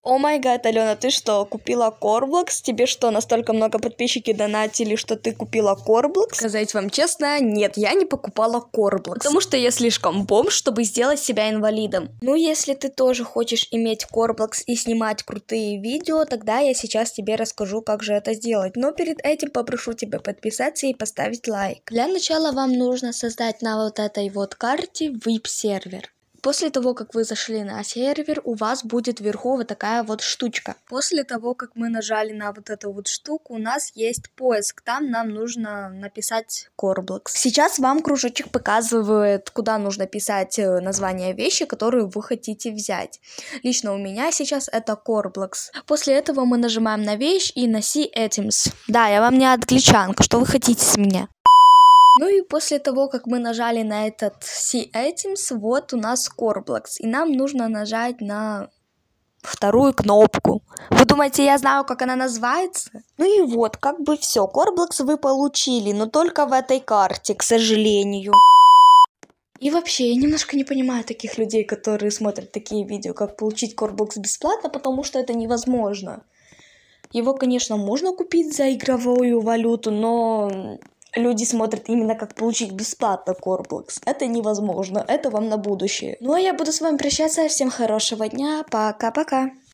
О май гад, Алена, ты что, купила Корблокс? Тебе что, настолько много подписчики донатили, что ты купила Корблокс? Сказать вам честно, нет, я не покупала Корблокс. Потому что я слишком бомж, чтобы сделать себя инвалидом. Ну, если ты тоже хочешь иметь Корблокс и снимать крутые видео, тогда я сейчас тебе расскажу, как же это сделать. Но перед этим попрошу тебя подписаться и поставить лайк. Для начала вам нужно создать на вот этой вот карте VIP-сервер. После того, как вы зашли на сервер, у вас будет вверху вот такая вот штучка. После того, как мы нажали на вот эту вот штуку, у нас есть поиск. Там нам нужно написать Корблокс. Сейчас вам кружочек показывает, куда нужно писать название вещи, которую вы хотите взять. Лично у меня сейчас это Корблокс. После этого мы нажимаем на вещь и на See Items. Да, я вам не англичанка, что вы хотите с меня? Ну и после того, как мы нажали на этот See Items, вот у нас Корблокс. И нам нужно нажать на вторую кнопку. Вы думаете, я знаю, как она называется? Ну и вот, как бы все. Корблокс вы получили, но только в этой карте, к сожалению. И вообще, я немножко не понимаю таких людей, которые смотрят такие видео, как получить Корблокс бесплатно, потому что это невозможно. Его, конечно, можно купить за игровую валюту, но люди смотрят именно как получить бесплатно Корблокс. Это невозможно, это вам на будущее. Ну а я буду с вами прощаться, всем хорошего дня, пока-пока.